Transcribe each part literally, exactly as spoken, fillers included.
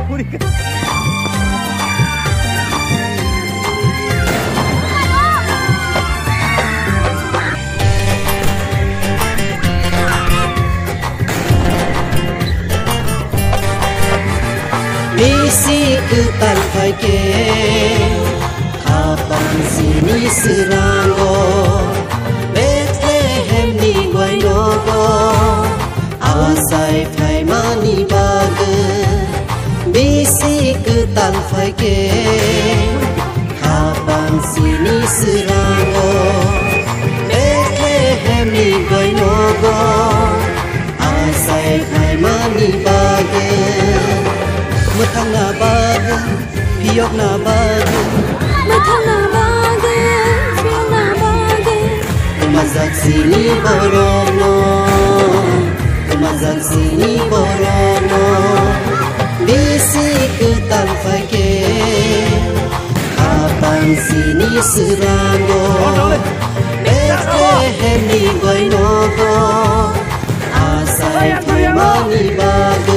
Bisik talfake kapan sini serango Bethlehem ni guainogo awasai fai mani bage Bisik talfake kapan sini serango Bethlehem ni guainogo awasai fai mani bage Matang na baga, piyok na baga Matang na baga, piyok na baga Tumazak sini borono Tumazak sini borono Bisik talfake Kapan sini serango Bethlehem ni guainogo Asai mani baga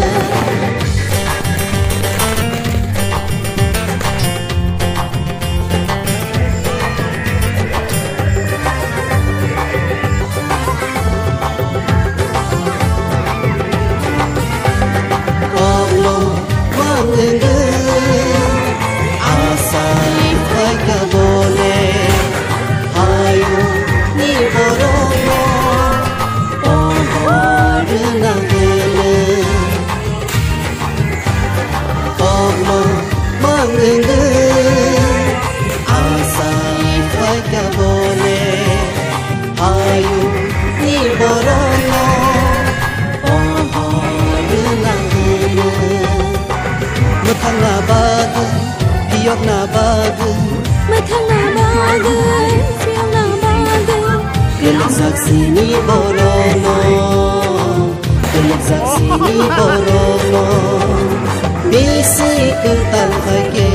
Matang na baga, piyok na baga Matang na baga, piyok na baga Kelaksak sini borono Kelaksak sini borono Bisik talfake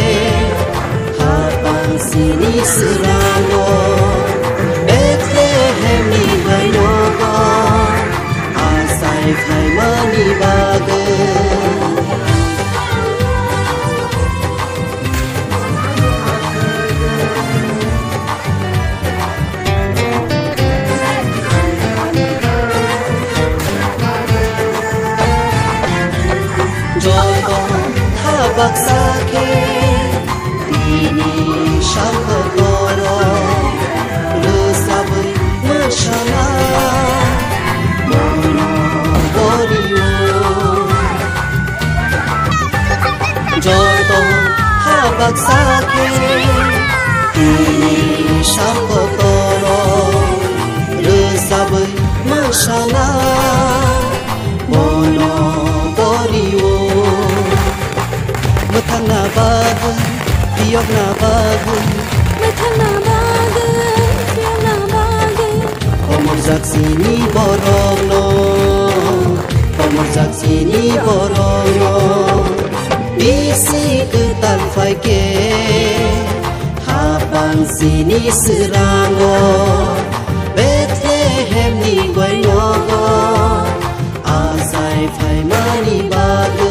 Kapan sini serango Bethlehem ni guainogo Asai fai mani baga Baksake ini shangko koro Lusabai mashana mono boriyo Jodo ha baksake ini shangko koro Lusabai mashana mono boriyo Matang na baga, piyok na baga Matang na baga, piyok na baga Komozak sini borono Komozak sini borono Bisik talfake Kapan sini serango Bethlehem ni guainogo Asai fai mani baga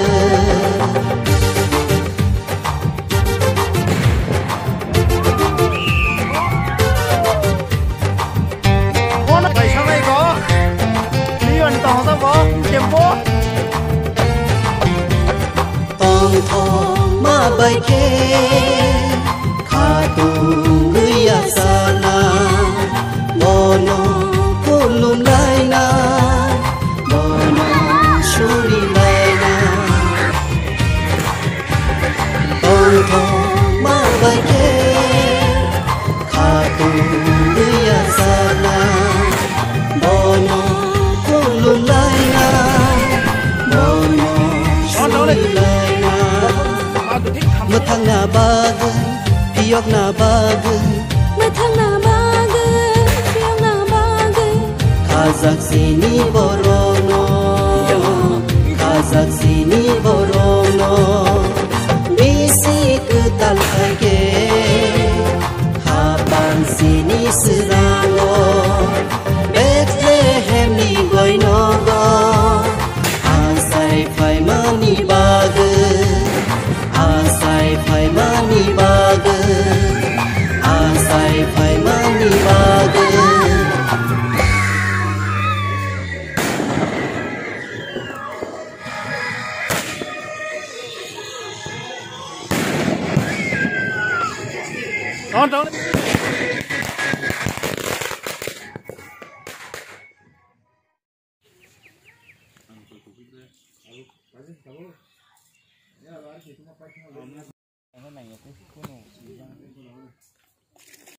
Tong tong ma bai ke Khatung guya sana Mono kulun laina Mono shuri laina Tong tong ma bai ke Khatung guya sana Mono kulun laina Mono shuri laina Matang na baga, piyok na baga Matang na baga, piyok na baga Kazak sini borono Kazak sini borono Bisik talfake Kapan sini serango Bethlehem ni guainogo Asai fai mani baga Đó, đó. Cái này cái